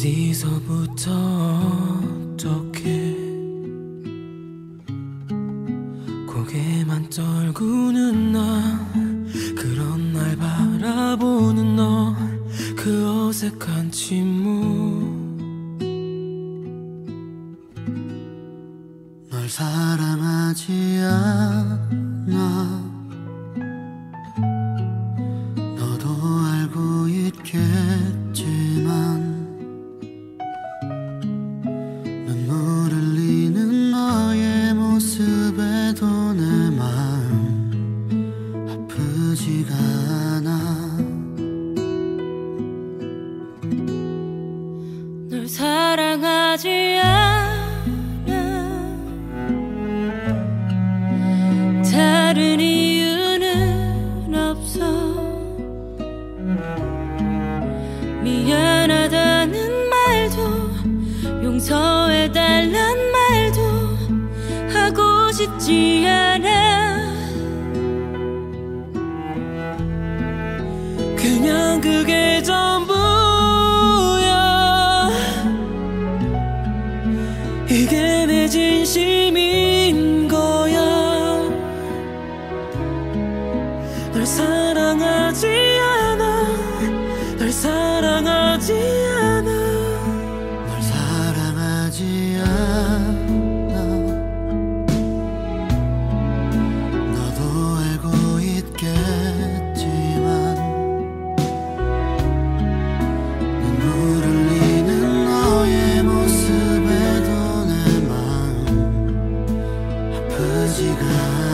어디서부터 어떻게 고개만 떨구는 나, 그런 날 바라보는 너, 그 어색한 침묵. 널 사랑하지 않아. 너도 알고 있겠지만 눈물 흘리는 너의 모습에도 내 마음 아프지가 않아. 널 사랑하지 않아. 다른 이유는 없어. 미안하다는 말도 용서해달란 말도 하고 싶지 않아. 그냥 그게 전부야. 이게 내 진심인 거야. 널 사랑하지 않아. 널 사랑하지 않아. 널 사랑하지 않아. 너도 알고 있겠지만 눈물 흘리는 너의 모습에도 내 마음 아프지가 않아.